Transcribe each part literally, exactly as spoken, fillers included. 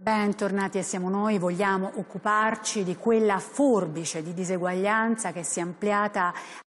Bentornati e siamo noi, vogliamo occuparci di quella forbice di diseguaglianza che si è ampliata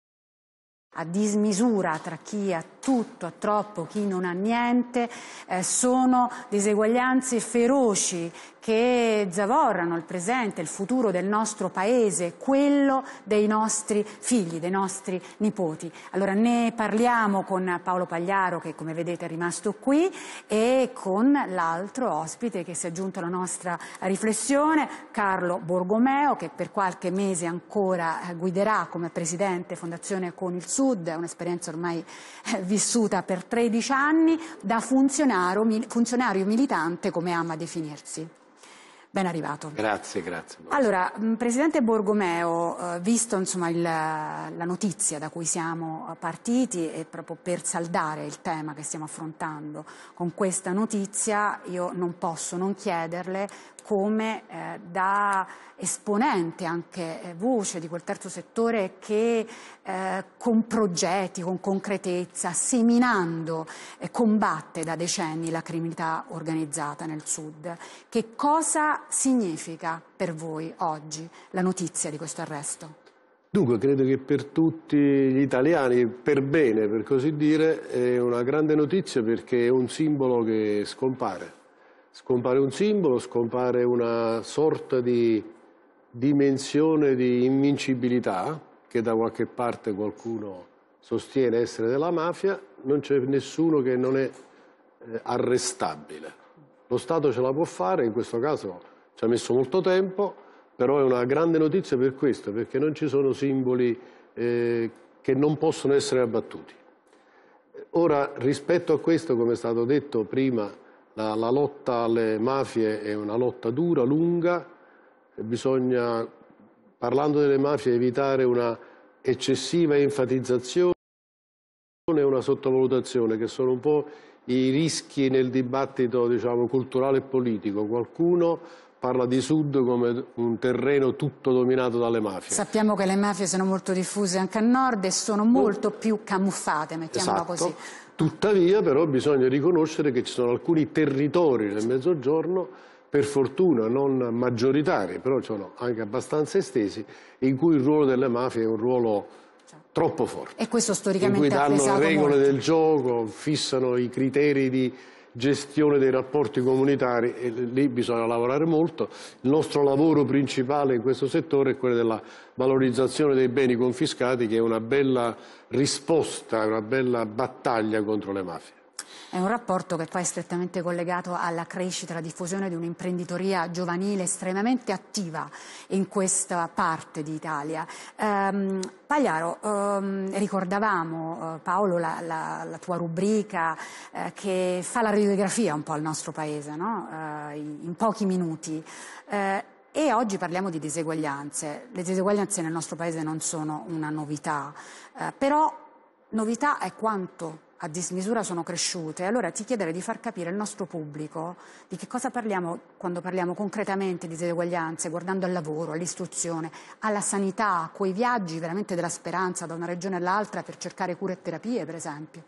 a dismisura tra chi ha tutto, ha troppo, chi non ha niente. Eh, sono diseguaglianze feroci che zavorrano il presente, il futuro del nostro paese, quello dei nostri figli, dei nostri nipoti. Allora ne parliamo con Paolo Pagliaro, che come vedete è rimasto qui, e con l'altro ospite che si è aggiunto alla nostra riflessione, Carlo Borgomeo, che per qualche mese ancora guiderà come presidente Fondazione Con il Sud, è un'esperienza ormai eh, vissuta per tredici anni, da funzionario, funzionario militante, come ama definirsi. Ben arrivato. Grazie, grazie. Allora, Presidente Borgomeo, eh, visto insomma il, la notizia da cui siamo partiti e proprio per saldare il tema che stiamo affrontando con questa notizia, io non posso non chiederle come eh, da esponente, anche eh, voce di quel terzo settore che eh, con progetti, con concretezza, seminando, eh, combatte da decenni la criminalità organizzata nel Sud. Che cosa significa per voi oggi la notizia di questo arresto? Dunque, credo che per tutti gli italiani, per bene per così dire, è una grande notizia perché è un simbolo che scompare. Scompare un simbolo, scompare una sorta di dimensione di invincibilità che da qualche parte qualcuno sostiene essere della mafia. Non c'è nessuno che non è eh, arrestabile. Lo Stato ce la può fare, in questo caso ci ha messo molto tempo, però è una grande notizia per questo, perché non ci sono simboli eh, che non possono essere abbattuti. Ora, rispetto a questo, come è stato detto prima, La, la lotta alle mafie è una lotta dura, lunga, e bisogna, parlando delle mafie, evitare una eccessiva enfatizzazione e una sottovalutazione, che sono un po' i rischi nel dibattito, diciamo, culturale e politico. Qualcuno parla di Sud come un terreno tutto dominato dalle mafie. Sappiamo che le mafie sono molto diffuse anche a Nord e sono molto più camuffate, mettiamola esatto. così. Tuttavia però bisogna riconoscere che ci sono alcuni territori nel Mezzogiorno, per fortuna non maggioritari, però sono anche abbastanza estesi, in cui il ruolo delle mafie è un ruolo troppo forte. E questo storicamente in cui danno le regole molto. del gioco, fissano i criteri di gestione dei rapporti comunitari, e lì bisogna lavorare molto. Il nostro lavoro principale in questo settore è quello della valorizzazione dei beni confiscati, che è una bella risposta, una bella battaglia contro le mafie. È un rapporto che poi è strettamente collegato alla crescita e alla diffusione di un'imprenditoria giovanile estremamente attiva in questa parte d'Italia. Ehm, Pagliaro, ehm, ricordavamo, eh, Paolo, la, la, la tua rubrica eh, che fa la radiografia un po' al nostro paese, no? eh, in, in pochi minuti. Eh, E oggi parliamo di diseguaglianze. Le diseguaglianze nel nostro paese non sono una novità, eh, però novità è quanto a dismisura sono cresciute. Allora ti chiederei di far capire al nostro pubblico di che cosa parliamo quando parliamo concretamente di diseguaglianze, guardando al lavoro, all'istruzione, alla sanità, a quei viaggi veramente della speranza da una regione all'altra per cercare cure e terapie, per esempio.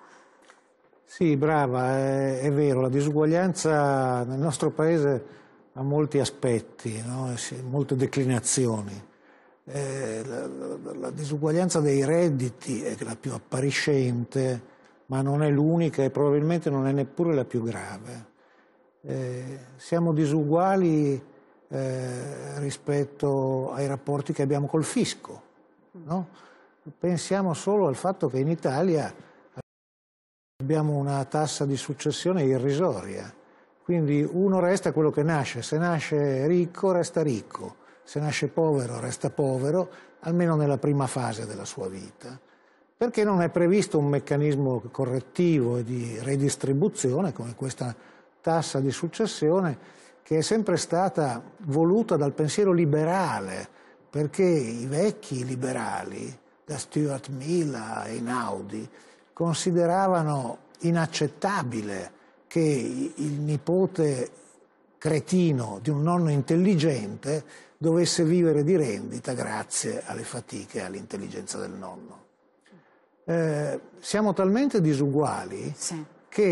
Sì, brava, è, è vero, la disuguaglianza nel nostro paese ha molti aspetti, no? Molte declinazioni. Eh, la, la, la disuguaglianza dei redditi è la più appariscente, ma non è l'unica e probabilmente non è neppure la più grave. Eh, siamo disuguali eh, rispetto ai rapporti che abbiamo col fisco, no? Pensiamo solo al fatto che in Italia abbiamo una tassa di successione irrisoria. Quindi uno resta quello che nasce, se nasce ricco resta ricco, se nasce povero resta povero, almeno nella prima fase della sua vita. Perché non è previsto un meccanismo correttivo e di redistribuzione come questa tassa di successione, che è sempre stata voluta dal pensiero liberale, perché i vecchi liberali, da Stuart Mill a Einaudi, consideravano inaccettabile che il nipote cretino di un nonno intelligente dovesse vivere di rendita grazie alle fatiche e all'intelligenza del nonno. Eh, siamo talmente disuguali sì. che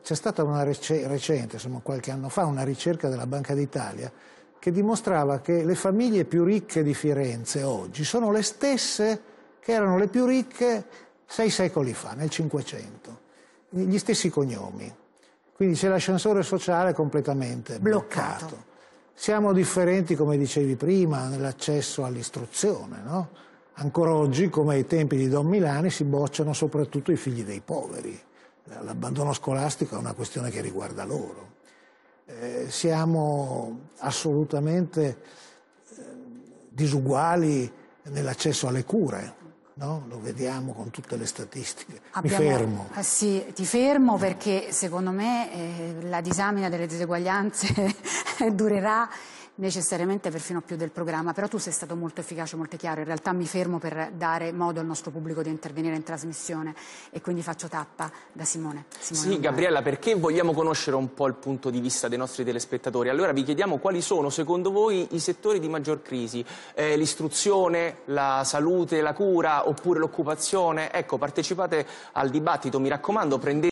c'è stata una rec- recente, insomma qualche anno fa, una ricerca della Banca d'Italia che dimostrava che le famiglie più ricche di Firenze oggi sono le stesse che erano le più ricche sei secoli fa, nel Cinquecento. Gli stessi cognomi. Quindi c'è l'ascensore sociale completamente bloccato. bloccato. Siamo differenti, come dicevi prima, nell'accesso all'istruzione, no? Ancora oggi, come ai tempi di Don Milani, si bocciano soprattutto i figli dei poveri. L'abbandono scolastico è una questione che riguarda loro. Eh, siamo assolutamente eh, disuguali nell'accesso alle cure. No? Lo vediamo con tutte le statistiche. Abbiamo, Mi fermo. Eh sì, ti fermo perché secondo me eh, la disamina delle diseguaglianze durerà necessariamente perfino più del programma, però tu sei stato molto efficace, molto chiaro. In realtà mi fermo per dare modo al nostro pubblico di intervenire in trasmissione e quindi faccio tappa da Simone. Simone sì, Lombardi. Gabriella, perché vogliamo conoscere un po' il punto di vista dei nostri telespettatori. Allora vi chiediamo quali sono secondo voi i settori di maggior crisi, eh, l'istruzione, la salute, la cura oppure l'occupazione. Ecco, partecipate al dibattito, mi raccomando, prendete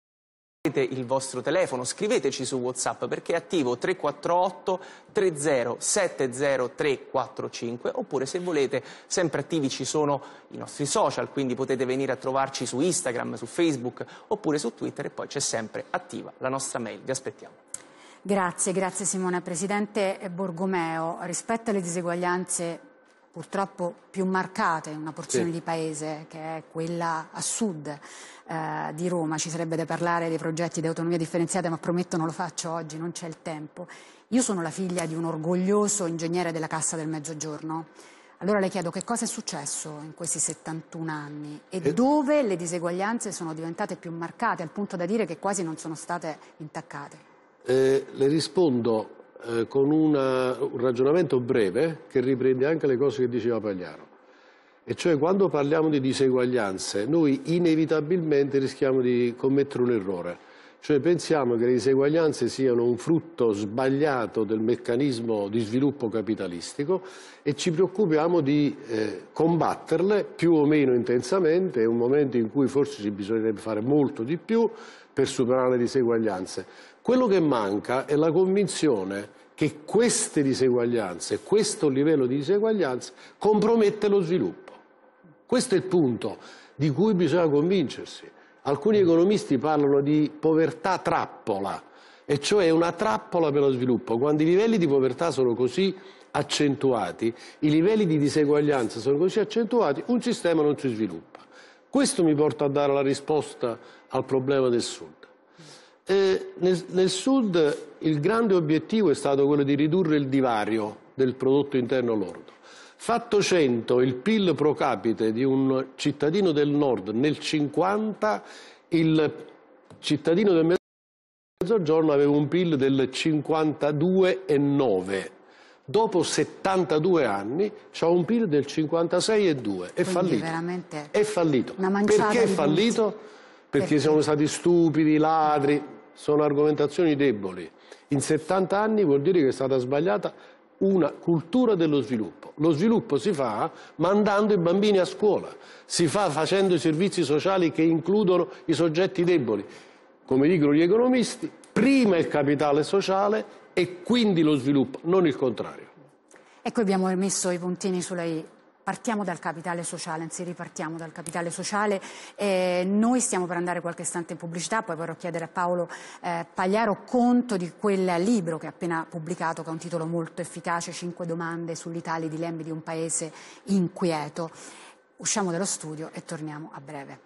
il vostro telefono, scriveteci su WhatsApp perché è attivo tre quattro otto tre zero sette zero tre quattro cinque, oppure se volete sempre attivi ci sono i nostri social, quindi potete venire a trovarci su Instagram, su Facebook oppure su Twitter, e poi c'è sempre attiva la nostra mail. Vi aspettiamo. Grazie, grazie Simone. Presidente Borgomeo, rispetto alle diseguaglianze purtroppo più marcate in una porzione sì. di paese che è quella a sud eh, di Roma, ci sarebbe da parlare dei progetti di autonomia differenziata, ma prometto non lo faccio oggi, non c'è il tempo. Io sono la figlia di un orgoglioso ingegnere della Cassa del Mezzogiorno. Allora le chiedo che cosa è successo in questi settantuno anni e eh. dove le diseguaglianze sono diventate più marcate al punto da dire che quasi non sono state intaccate. Eh, le rispondo Eh, con una, un ragionamento breve che riprende anche le cose che diceva Pagliaro, e cioè quando parliamo di diseguaglianze noi inevitabilmente rischiamo di commettere un errore, cioè pensiamo che le diseguaglianze siano un frutto sbagliato del meccanismo di sviluppo capitalistico e ci preoccupiamo di eh, combatterle più o meno intensamente. È un momento in cui forse ci bisognerebbe fare molto di più per superare le diseguaglianze. Quello che manca è la convinzione che queste diseguaglianze, questo livello di diseguaglianze compromette lo sviluppo. Questo è il punto di cui bisogna convincersi. Alcuni economisti parlano di povertà trappola, e cioè una trappola per lo sviluppo. Quando i livelli di povertà sono così accentuati, i livelli di diseguaglianza sono così accentuati, un sistema non si sviluppa. Questo mi porta a dare la risposta al problema del Sud. Eh, nel, nel Sud il grande obiettivo è stato quello di ridurre il divario del prodotto interno lordo. Fatto cento il P I L pro capite di un cittadino del Nord nel cinquanta, il cittadino del Mezzogiorno aveva un P I L del cinquantadue virgola nove. Dopo settantadue anni c'ha un P I L del cinquantasei virgola due. È fallito. Veramente è fallito. Una Perché è fallito? Perché, Perché siamo stati stupidi, ladri. Sono argomentazioni deboli. In settanta anni vuol dire che è stata sbagliata una cultura dello sviluppo. Lo sviluppo si fa mandando i bambini a scuola, si fa facendo i servizi sociali che includono i soggetti deboli. Come dicono gli economisti, prima il capitale sociale e quindi lo sviluppo, non il contrario. Ecco, abbiamo messo i puntini sulla i. Partiamo dal capitale sociale, anzi ripartiamo dal capitale sociale. Eh, noi stiamo per andare qualche istante in pubblicità, poi vorrò chiedere a Paolo eh, Pagliaro conto di quel libro che ha appena pubblicato, che ha un titolo molto efficace, Cinque domande sull'Italia, i dilemmi di un paese inquieto. Usciamo dallo studio e torniamo a breve.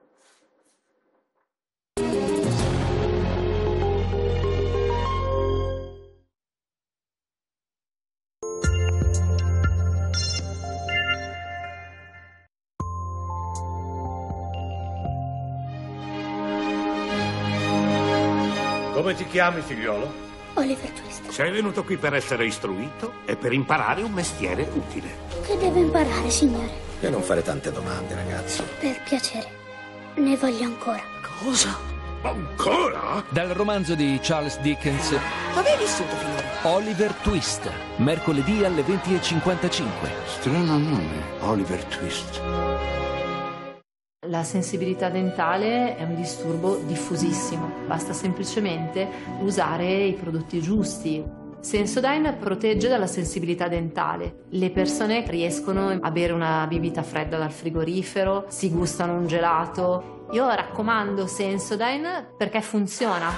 Come ti chiami, figliolo? Oliver Twist. Sei venuto qui per essere istruito e per imparare un mestiere utile. Che devo imparare, signore? E non fare tante domande, ragazzo. Per piacere. Ne voglio ancora. Cosa? Ancora? Dal romanzo di Charles Dickens. Dove hai vissuto finora? Oliver Twist. Mercoledì alle venti e cinquantacinque. Strano nome, Oliver Twist. La sensibilità dentale è un disturbo diffusissimo, basta semplicemente usare i prodotti giusti. Sensodyne protegge dalla sensibilità dentale. Le persone riescono a bere una bibita fredda dal frigorifero, si gustano un gelato. Io raccomando Sensodyne perché funziona.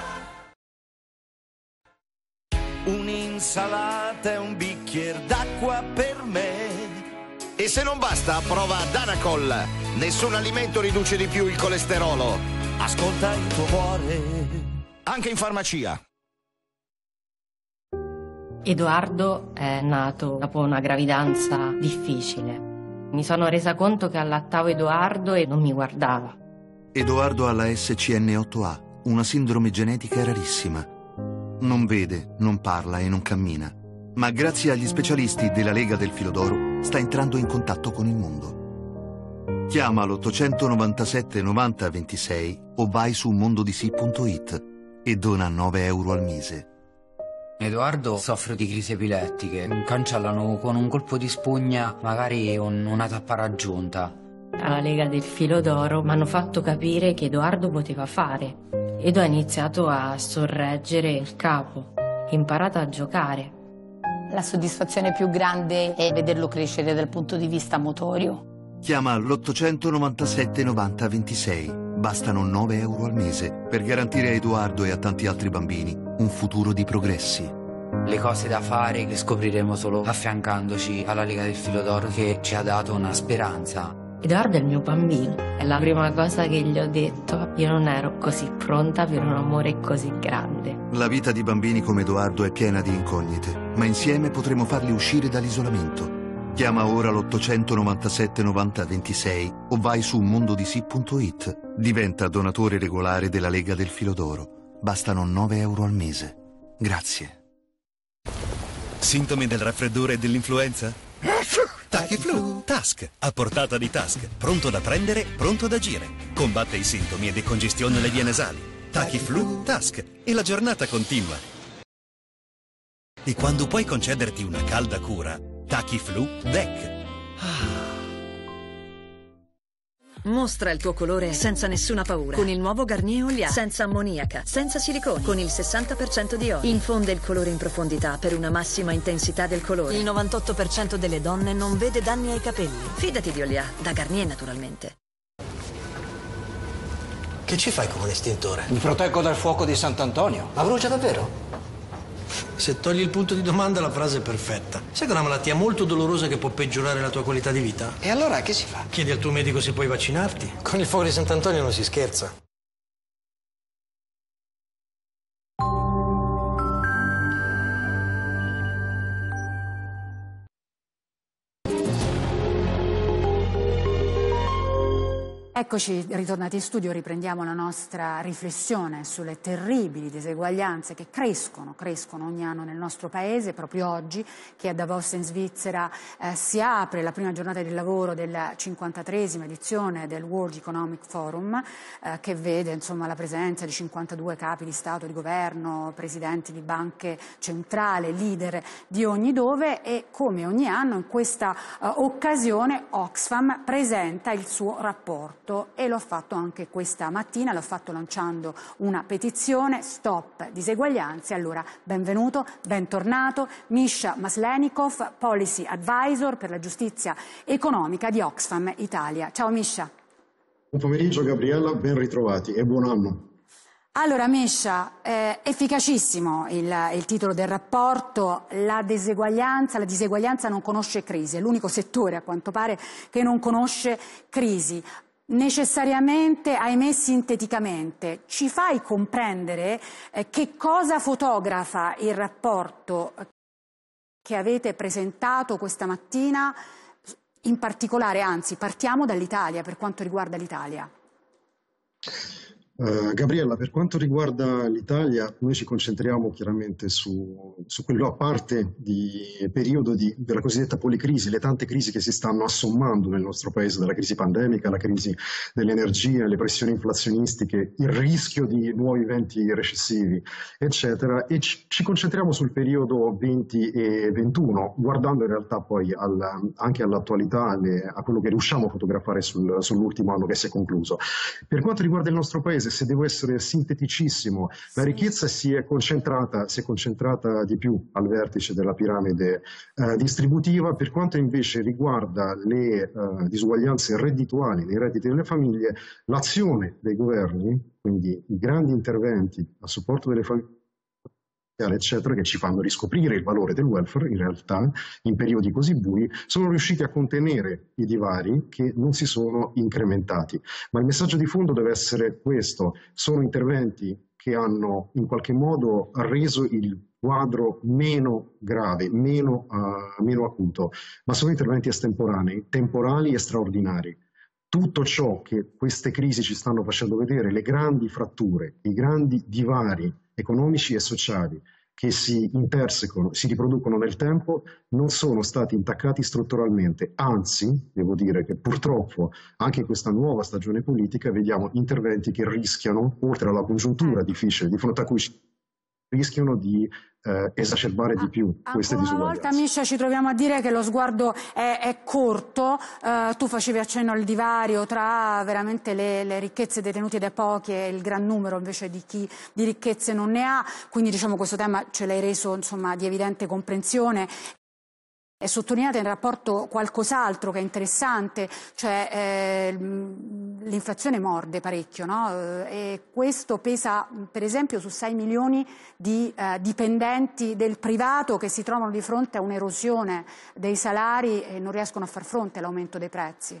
Un'insalata e un bicchiere d'acqua per me. E se non basta, prova Danacol. Nessun alimento riduce di più il colesterolo. Ascolta il tuo cuore. Anche in farmacia. Edoardo è nato dopo una gravidanza difficile. Mi sono resa conto che allattavo Edoardo e non mi guardava. Edoardo ha la S C N otto A, una sindrome genetica rarissima. Non vede, non parla e non cammina. Ma grazie agli specialisti della Lega del Filo d'Oro sta entrando in contatto con il mondo. Chiama l'ottocentonovantasette novanta ventisei o vai su mondodc punto it e dona nove euro al mese. Edoardo soffre di crisi epilettiche, cancellano con un colpo di spugna magari un, una tappa raggiunta. Alla Lega del Filo d'Oro mi hanno fatto capire che Edoardo poteva fare. Edo ha iniziato a sorreggere il capo, ha imparato a giocare. La soddisfazione più grande è vederlo crescere dal punto di vista motorio. Chiama l'ottocentonovantasette novanta ventisei. Bastano nove euro al mese per garantire a Edoardo e a tanti altri bambini un futuro di progressi. Le cose da fare le scopriremo solo affiancandoci alla Lega del Filo d'Oro che ci ha dato una speranza. Edoardo è il mio bambino, è la prima cosa che gli ho detto. Io non ero così pronta per un amore così grande. La vita di bambini come Edoardo è piena di incognite, ma insieme potremo farli uscire dall'isolamento. Chiama ora l'ottocentonovantasette novanta ventisei o vai su mondodc punto it. Diventa donatore regolare della Lega del Filo d'Oro. Bastano nove euro al mese. Grazie. Sintomi del raffreddore e dell'influenza? Tachiflu Task, a portata di Task, pronto da prendere, pronto da agire. Combatte i sintomi e decongestiona le vie nasali. Tachiflu Task e la giornata continua. E quando puoi concederti una calda cura, Tachiflu Deck. Mostra il tuo colore senza nessuna paura. Con il nuovo Garnier Olia. Senza ammoniaca, senza silicone. Con il sessanta per cento di olio. Infonde il colore in profondità per una massima intensità del colore. Il novantotto per cento delle donne non vede danni ai capelli. Fidati di Olia, da Garnier naturalmente. Che ci fai con un estintore? Mi proteggo dal fuoco di Sant'Antonio. Ma brucia davvero? Se togli il punto di domanda la frase è perfetta. Sai che è una malattia molto dolorosa che può peggiorare la tua qualità di vita? E allora che si fa? Chiedi al tuo medico se puoi vaccinarti. Con il fuoco di Sant'Antonio non si scherza. Eccoci ritornati in studio, riprendiamo la nostra riflessione sulle terribili diseguaglianze che crescono, crescono ogni anno nel nostro paese. Proprio oggi che a Davos in Svizzera eh, si apre la prima giornata di lavoro della cinquantatreesima edizione del World Economic Forum eh, che vede insomma la presenza di cinquantadue capi di Stato, di governo, presidenti di banche centrali, leader di ogni dove, e come ogni anno in questa eh, occasione Oxfam presenta il suo rapporto. E l'ho fatto anche questa mattina, l'ho fatto lanciando una petizione Stop Diseguaglianze. Allora, benvenuto, bentornato, Misha Maslenikov, Policy Advisor per la giustizia economica di Oxfam Italia. Ciao Misha. Buon pomeriggio Gabriella, ben ritrovati e buon anno. Allora Misha, eh, efficacissimo il, il titolo del rapporto, la diseguaglianza, la diseguaglianza non conosce crisi, è l'unico settore a quanto pare che non conosce crisi. Necessariamente, ahimè sinteticamente, ci fai comprendere eh, che cosa fotografa il rapporto che avete presentato questa mattina, in particolare, anzi partiamo dall'Italia, per quanto riguarda l'Italia. Uh, Gabriella, per quanto riguarda l'Italia, noi ci concentriamo chiaramente su, su quello a parte di periodo di, della cosiddetta policrisi, le tante crisi che si stanno assommando nel nostro paese, dalla crisi pandemica, la crisi dell'energia, le pressioni inflazionistiche, il rischio di nuovi venti recessivi, eccetera, e ci, ci concentriamo sul periodo venti e ventuno, guardando in realtà poi al, anche all'attualità, alle, a quello che riusciamo a fotografare sul, sull'ultimo anno che si è concluso. Per quanto riguarda il nostro paese, se devo essere sinteticissimo, la ricchezza si è concentrata, si è concentrata di più al vertice della piramide eh, distributiva. Per quanto invece riguarda le eh, disuguaglianze reddituali nei redditi delle famiglie, l'azione dei governi, quindi i grandi interventi a supporto delle famiglie, eccetera, che ci fanno riscoprire il valore del welfare, in realtà, in periodi così bui, sono riusciti a contenere i divari che non si sono incrementati. Ma il messaggio di fondo deve essere questo: sono interventi che hanno in qualche modo reso il quadro meno grave, meno, uh, meno acuto, ma sono interventi estemporanei, temporali e straordinari. Tutto ciò che queste crisi ci stanno facendo vedere, le grandi fratture, i grandi divari economici e sociali che si intersecano, si riproducono nel tempo, non sono stati intaccati strutturalmente. Anzi, devo dire che purtroppo anche in questa nuova stagione politica vediamo interventi che rischiano, oltre alla congiuntura difficile di fronte a cui rischiano di eh, esacerbare di più queste disuguaglianze. Una volta, Miscia, ci troviamo a dire che lo sguardo è, è corto. Uh, tu facevi accenno al divario tra veramente le, le ricchezze detenute da pochi e il gran numero invece di chi di ricchezze non ne ha, quindi diciamo questo tema ce l'hai reso, insomma, di evidente comprensione. E sottolineate in rapporto qualcos'altro che è interessante, cioè eh, l'inflazione morde parecchio, no? E questo pesa per esempio su sei milioni di eh, dipendenti del privato che si trovano di fronte a un'erosione dei salari e non riescono a far fronte all'aumento dei prezzi.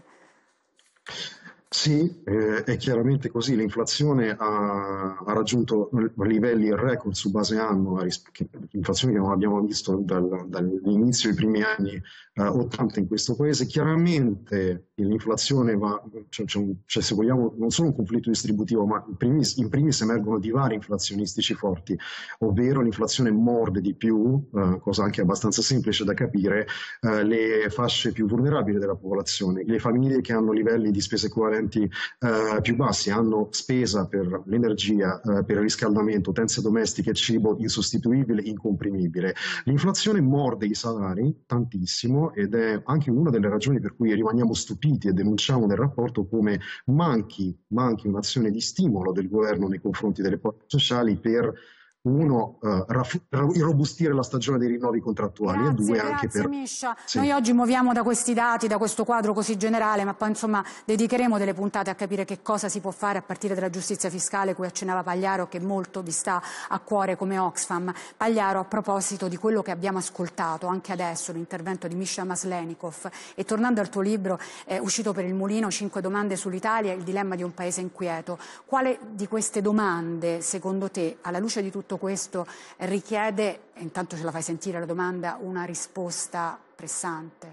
Sì, eh, è chiaramente così. L'inflazione ha, ha raggiunto livelli record su base annua, inflazione che non abbiamo visto dal, dall'inizio dei primi anni eh, ottanta in questo paese. Chiaramente l'inflazione va, cioè, cioè, cioè, se vogliamo, non solo un conflitto distributivo, ma in primis, in primis emergono divari inflazionistici forti, ovvero l'inflazione morde di più, eh, cosa anche abbastanza semplice da capire, eh, le fasce più vulnerabili della popolazione, le famiglie che hanno livelli di spese correnti Uh, più bassi, hanno spesa per l'energia, uh, per il riscaldamento, utenze domestiche e cibo insostituibile, incomprimibile. L'inflazione morde i salari tantissimo ed è anche una delle ragioni per cui rimaniamo stupiti e denunciamo nel rapporto come manchi, manchi un'azione di stimolo del governo nei confronti delle forze sociali per uno, uh, irrobustire la stagione dei rinnovi contrattuali, grazie, e due grazie, anche per... Miscia. Sì. Noi oggi muoviamo da questi dati, da questo quadro così generale, ma poi insomma dedicheremo delle puntate a capire che cosa si può fare a partire dalla giustizia fiscale, cui accennava Pagliaro, che molto vi sta a cuore come Oxfam. Pagliaro, a proposito di quello che abbiamo ascoltato anche adesso, l'intervento di Mischa Maslenikov, e tornando al tuo libro, è uscito per il Mulino, Cinque domande sull'Italia, il dilemma di un paese inquieto. Quale di queste domande, secondo te, alla luce di tutto questo, richiede, e intanto ce la fai sentire la domanda, una risposta pressante?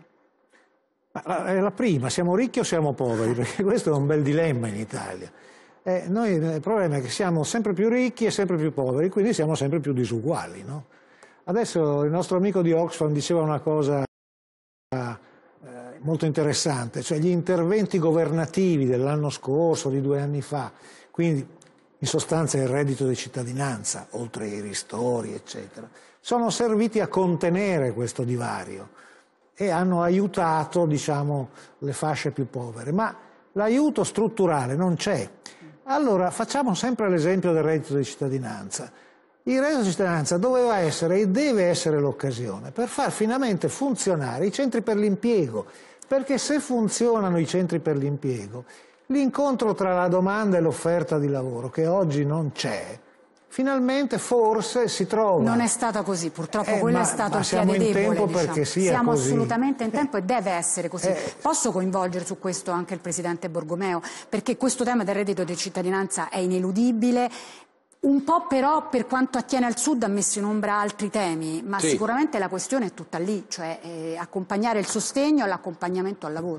È la prima, siamo ricchi o siamo poveri? Perché questo è un bel dilemma in Italia. Eh, noi, il problema è che siamo sempre più ricchi e sempre più poveri, quindi siamo sempre più disuguali, no? Adesso il nostro amico di Oxfam diceva una cosa eh, molto interessante, cioè gli interventi governativi dell'anno scorso, di due anni fa, quindi in sostanza il reddito di cittadinanza, oltre ai ristori, eccetera, sono serviti a contenere questo divario e hanno aiutato, diciamo, le fasce più povere. Ma l'aiuto strutturale non c'è. Allora facciamo sempre l'esempio del reddito di cittadinanza. Il reddito di cittadinanza doveva essere e deve essere l'occasione per far finalmente funzionare i centri per l'impiego, perché se funzionano i centri per l'impiego, l'incontro tra la domanda e l'offerta di lavoro, che oggi non c'è, finalmente forse si trova. Non è stata così, purtroppo eh, quello ma, è stato ma il siamo piede in debole, tempo diciamo. perché sia Siamo così. assolutamente in tempo e deve essere così. Eh. Posso coinvolgere su questo anche il Presidente Borgomeo, perché questo tema del reddito di cittadinanza è ineludibile. Un po' però, per quanto attiene al Sud, ha messo in ombra altri temi, ma sì. Sicuramente la questione è tutta lì, cioè eh, accompagnare il sostegno all'accompagnamento al lavoro.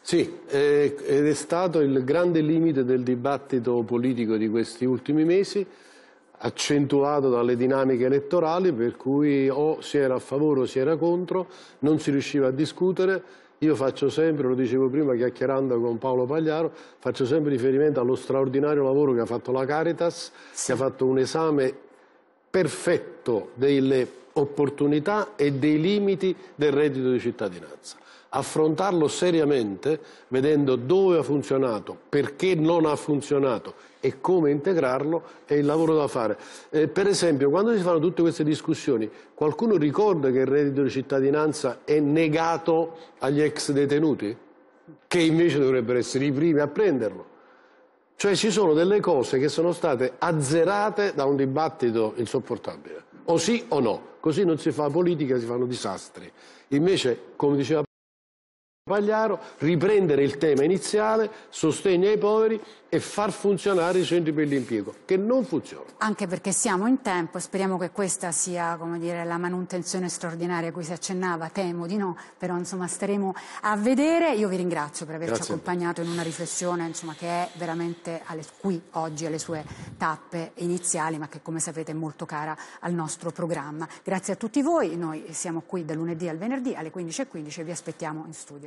Sì, eh, ed è stato il grande limite del dibattito politico di questi ultimi mesi, accentuato dalle dinamiche elettorali, per cui o si era a favore o si era contro, non si riusciva a discutere. Io faccio sempre, lo dicevo prima chiacchierando con Paolo Pagliaro, faccio sempre riferimento allo straordinario lavoro che ha fatto la Caritas, sì. che ha fatto un esame perfetto delle opportunità e dei limiti del reddito di cittadinanza. Affrontarlo seriamente, vedendo dove ha funzionato, perché non ha funzionato e come integrarlo, è il lavoro da fare. Eh, per esempio, quando si fanno tutte queste discussioni, qualcuno ricorda che il reddito di cittadinanza è negato agli ex detenuti, che invece dovrebbero essere i primi a prenderlo? Cioè ci sono delle cose che sono state azzerate da un dibattito insopportabile, o sì o no, così non si fa politica, si fanno disastri. Invece, come diceva Pagliaro, riprendere il tema iniziale, sostegno ai poveri e far funzionare i centri per l'impiego, che non funzionano. Anche perché siamo in tempo, speriamo che questa sia, come dire, la manutenzione straordinaria a cui si accennava, temo di no, però insomma staremo a vedere. Io vi ringrazio per averci Grazie accompagnato in una riflessione insomma, che è veramente alle, qui oggi alle sue tappe iniziali, ma che come sapete è molto cara al nostro programma. Grazie a tutti voi, noi siamo qui dal lunedì al venerdì alle quindici e quindici e vi aspettiamo in studio.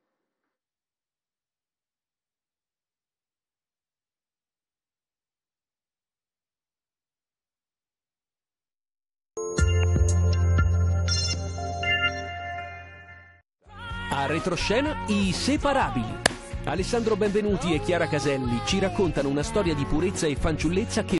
A retroscena I Separabili. Alessandro Benvenuti e Chiara Caselli ci raccontano una storia di purezza e fanciullezza che